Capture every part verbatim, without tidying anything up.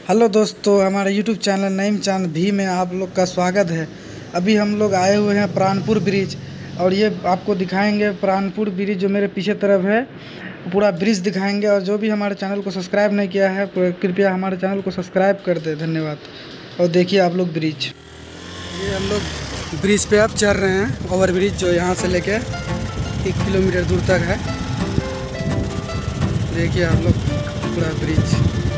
Hello दोस्तों, हमारे YouTube channel Naeem चांद भी में आप लोग का स्वागत है। अभी हम लोग आए हुए हैं प्राणपुर ब्रिज और ये आपको दिखाएंगे प्राणपुर ब्रिज जो मेरे पीछे तरफ है, पूरा ब्रिज दिखाएंगे। और जो भी हमारे चैनल को सब्सक्राइब नहीं किया है कृपया हमारे चैनल को सब्सक्राइब कर दे, धन्यवाद। और देखिए आप लोग ब्रिज, ये हम लोग ब्रिज पे अब चढ़ रहे हैं। ओवर ब्रिज जो यहाँ से लेके एक किलोमीटर दूर तक है। देखिए आप लोग पूरा ब्रिज।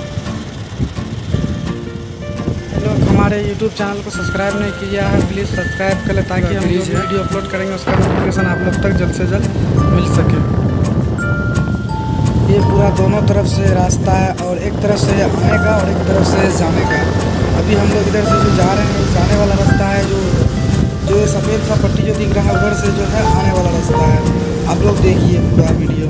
लोग हमारे YouTube चैनल को सब्सक्राइब नहीं किया है, प्लीज़ सब्सक्राइब कर ले ताकि हम जो वीडियो अपलोड करेंगे उसका नोटिफिकेशन आप लोग तक जल्द से जल्द मिल सके। ये पूरा दोनों तरफ से रास्ता है और एक तरफ से आने का और एक तरफ से जाने का। अभी हम लोग इधर से जो जा रहे हैं जाने वाला रास्ता है, जो जो सफ़ेद सा पट्टी जो दिख रहा है उधर से जो है आने वाला रास्ता है। आप लोग देखिए पूरा वीडियो।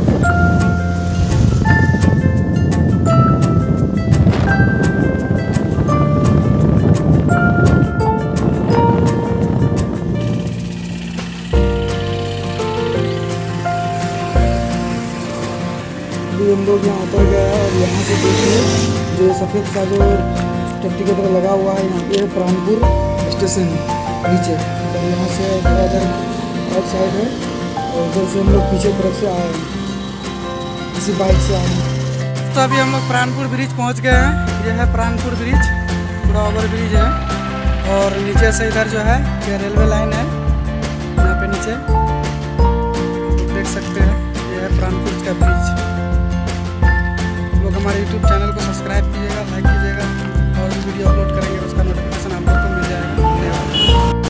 हम लोग यहाँ उतर गए हैं और यहाँ से देखिए जो सफ़ेद सा जो टट्टी की तरह लगा हुआ है, यहाँ पे है प्राणपुर स्टेशन नीचे। तो यहाँ से इधर राइट साइड है और उधर से हम लोग पीछे तरफ से आए हैं, इसी बाइक से आए हैं। तो अभी हम लोग प्राणपुर ब्रिज पहुँच गए हैं। ये है प्राणपुर ब्रिज, पूरा ओवर ब्रिज है। और नीचे से इधर जो है ये रेलवे लाइन है, यहाँ पे नीचे देख सकते हैं। ये है प्राणपुर का ब्रिज। लोग हमारे यूट्यूब चैनल को सब्सक्राइब कीजिएगा, लाइक कीजिएगा और वीडियो अपलोड करेंगे उसका